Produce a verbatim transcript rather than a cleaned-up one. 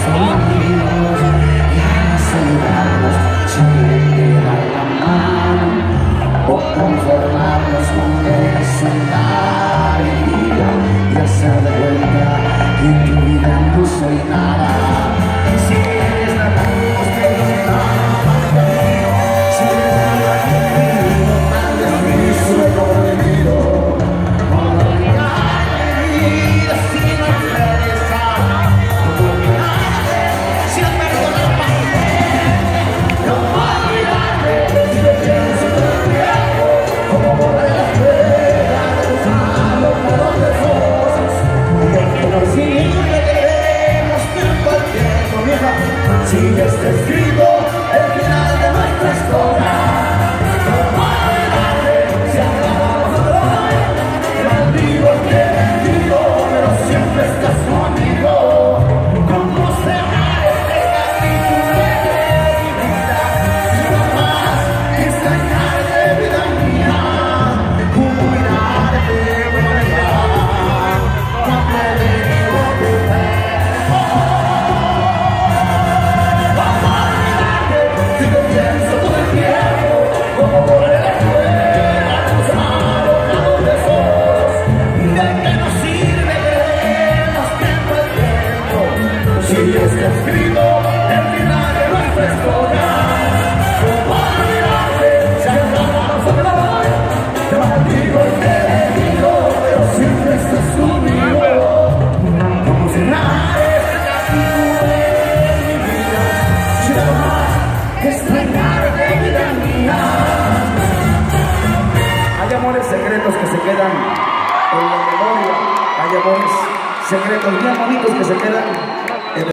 unidos y a saludarnos sin querer dar la mano o conformarnos con presentar y hacer de cuenta que en tu vida no soy nada. Si eres nada, no tengo nada conmigo. Si eres nada conmigo, tal vez mi sueño prohibido. Cuando olvidar mi vida si no interesa, cuando olvidarte si no perdonar pasé, no olvidarte si te pienso todo el tiempo, como borrar las penas de tus malos modos de cosas, y aunque no sirve queremos tiempo al tiempo, vieja, si está escrito el final de nuestra historia. Hay amores secretos que se quedan en la memoria, hay amores secretos bien bonitos que se quedan